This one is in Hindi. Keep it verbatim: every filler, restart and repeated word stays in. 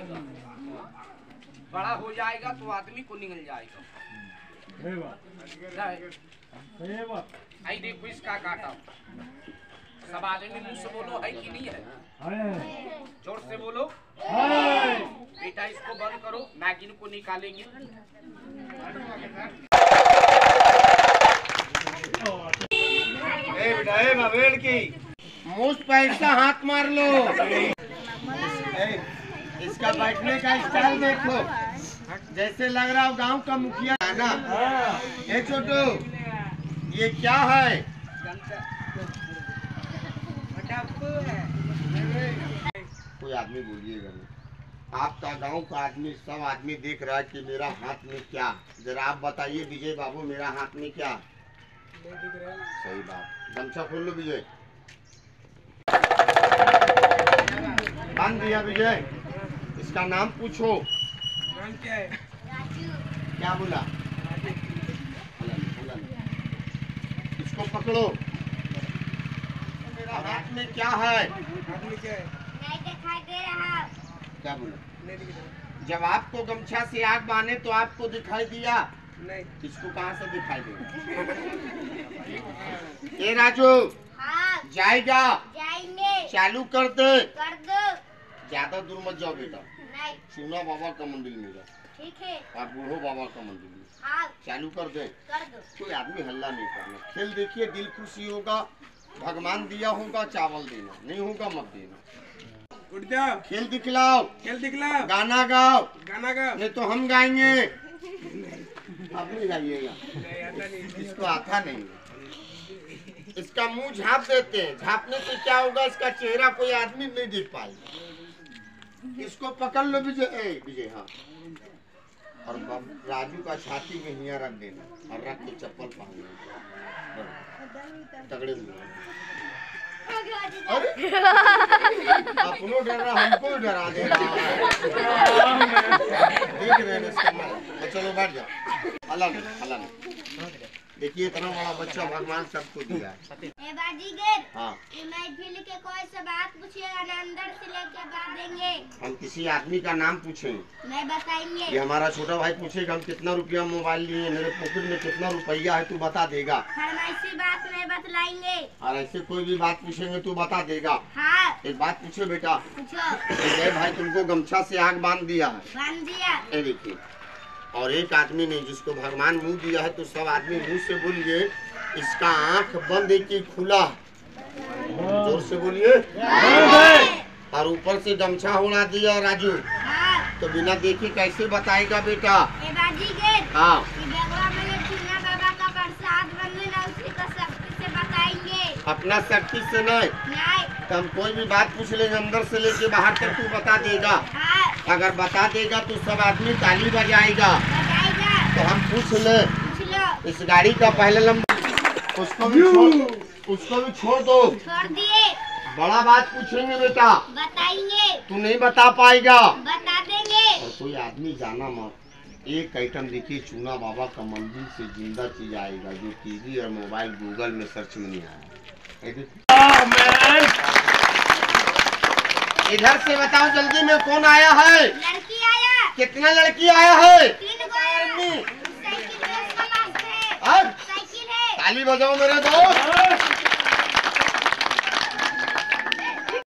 जाएगा, बड़ा हो जाएगा तो आदमी को निकल जाएगा। आई देखो इसका काटा, सब आदमी मुंह से बोलो है कि नहीं है? जोर से बोलो। बेटा इसको बंद करो, नागिन को निकालेंगे। ए बेटा ए मवेड़ की मुझ पैसा हाथ मार लो। ए, इसका बैठने का स्टाइल देखो, जैसे लग रहा हो गांव का मुखिया है ना। ए छोटू, ये क्या है? कोई आदमी बोलिएगा नहीं, आपका गांव का आदमी सब आदमी देख रहा है कि मेरा हाथ में क्या। जरा आप बताइए विजय बाबू, मेरा हाथ में क्या? सही बात, गमछा खोल लो विजय। बांध दिया विजय। इसका नाम पूछो। नाम क्या है? क्या बोला? इसको पकड़ो। मेरा हाथ में क्या है? हाथ में क्या है? नहीं दिखाई दे रहा। क्या बोला? जब आपको गमछा से आग बांधे तो आपको दिखाई दिया नहीं, इसको कहाँ से दिखाई देगा? ए राजू, हाँ। जाएगा? जाएंगे। चालू कर दे। कर दो। ज्यादा दूर मत जाओ बेटा। नहीं। चूना बाबा का मंदिर में जाओ। ठीक है। और बूढ़ो बाबा का मंदिर में। हाँ। चालू कर दे। कर दो। कोई आदमी हल्ला नहीं करना। खेल देखिए, दिल खुशी होगा, भगवान दिया होगा, चावल देना, नहीं होगा मत देना। उठ जाओ। खेल दिखलाओ। खेल दिखलाओ। गाना गाओ। गाना गाओ। नहीं तो हम गाएंगे। आप नहीं गाइएगा, इसको आता नहीं है। इसका मुंह झाँप देते हैं, झाँपने से क्या होगा, इसका चेहरा कोई आदमी नहीं देख पाएगा। इसको पकड़ लो विजय। विजय हाँ, और राजू का छाती में हिया रख देना और रख के चप्पल पहन तगड़े हुए। अरे अपनो डर रहा, हमको डरा दे रहा है। देख रहे हैं इसका मार। चलो बैठ जाओ। अल्लाह ने अल्लाह ने देखिए, इतना बड़ा बच्चा भगवान सबको दिया है। ए बाजीगर, हाँ, महफिल के कोई से बात पूछिएगा ना, अंदर से लेके बात देंगे। हम किसी आदमी का नाम पूछेंगे? नहीं बताएंगे। ये हमारा छोटा भाई पूछेगा हम कितना रुपया मोबाइल लिए, मेरे पॉकेट में कितना रुपया है, तू बता देगा। हम ऐसी बात नहीं बतलाएंगे। और ऐसे कोई भी बात पूछेंगे तू बता देगा। हाँ। एक बात पूछो बेटा। पूछो। भाई तुमको गमछा से आग बांध दिया है? बांध दिया। देखिए, और एक आदमी ने जिसको भगवान मुंह दिया है, तो सब आदमी मुंह से बोलिए, इसका आंख बंद है कि खुला? जोर से बोलिए। और ऊपर से गमछा उड़ा दिया राजू, तो बिना देखे कैसे बताएगा बेटा? हाँ, अपना शक्ति से नहीं, तो हम कोई भी बात पूछ लेंगे अंदर से लेके बाहर तक, तू बता देगा। अगर बता देगा तो सब आदमी ताली बजाएगा। तो हम पूछ ले, इस गाड़ी का पहला नंबर, उसको भी छोड़, उसको भी छोड़ दो। छोड़ दिए। बड़ा बात पूछेंगे बेटा, बताएंगे। तू नहीं बता पाएगा, बता देंगे। और कोई आदमी जाना मत। एक आइटम देखिए, चूना बाबा का मंदिर से जिंदा चीज आएगा, जो टीवी और मोबाइल गूगल में सर्च में नहीं आया। इधर से बताओ जल्दी में कौन आया है? लड़की आया। कितना लड़की आया है? तीन गो आदमी। साइकिल है। ताली बजाओ मेरे दोस्त।